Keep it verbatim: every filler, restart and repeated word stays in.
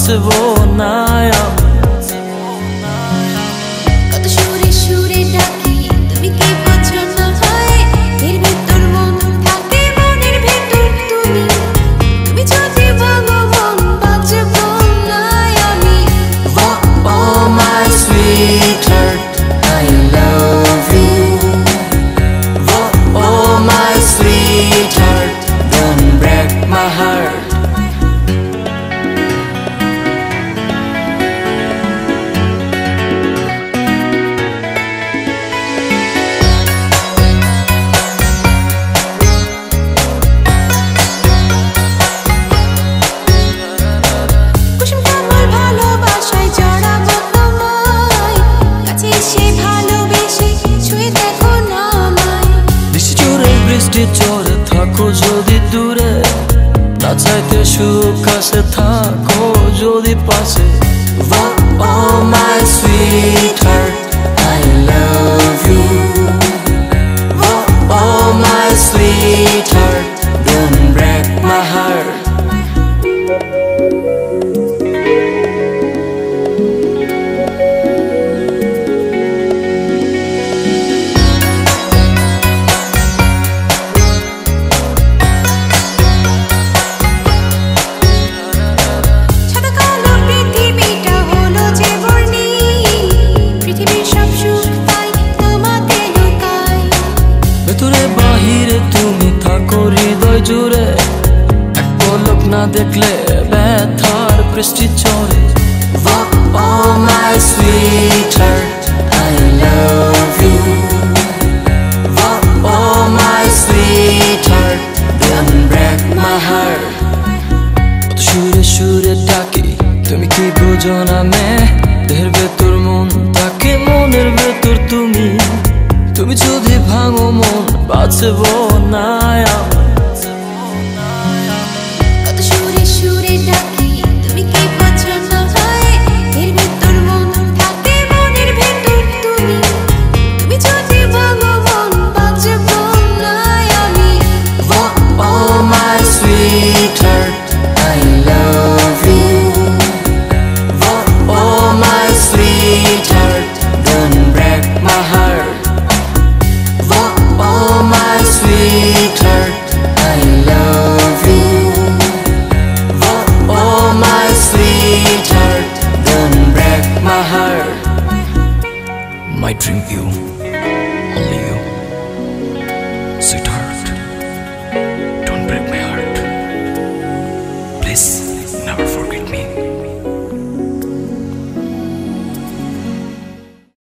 বাঁচবো না আমি। কত সুরে সুরে ডাকি তুমি কি বোঝো না হয়, এর ভেতর মন থাকে মনের ভেতর তুমি, তুমি যদি ভাঙো মন বাঁচবো না আমি। Oh my sweetheart, I love you. Oh my sweetheart, don't break my heart. চরে থাকো যদি দূরে, না চাইতে সুখ আসে থাকো যদি পাশে। Oh my sweetheart, I love you. Oh my sweetheart, don't break my heart. ভেতরে বাহিরে তুমি থাকো হৃদয় জুড়ে, এক পলক না দেখলে ব্যথার বৃষ্টি ঝরে। Oh my sweetheart, I love you. Oh my sweetheart, don't break my heart. কত সুরে সুরে ডাকি তুমি কি বোঝো না মে, দেহের ভেতর মন থাকে মনের ভেতর তুমি, তুমি যদি ভাঙো মন বাঁচবো